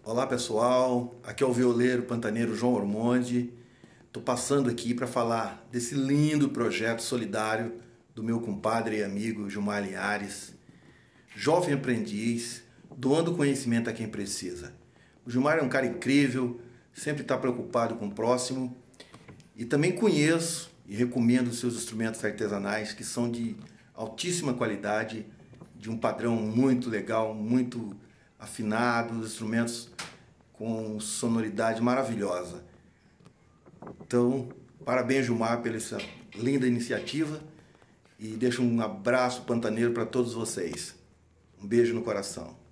Olá pessoal, aqui é o violeiro pantaneiro João Ormonde. Estou passando aqui para falar desse lindo projeto solidário do meu compadre e amigo Gilmar Linhares, jovem aprendiz, doando conhecimento a quem precisa. O Gilmar é um cara incrível, sempre está preocupado com o próximo e também conheço e recomendo os seus instrumentos artesanais que são de altíssima qualidade, de um padrão muito legal, muito afinado, instrumentos com sonoridade maravilhosa. Então, parabéns, Gilmar, pela essa linda iniciativa e deixo um abraço pantaneiro para todos vocês. Um beijo no coração.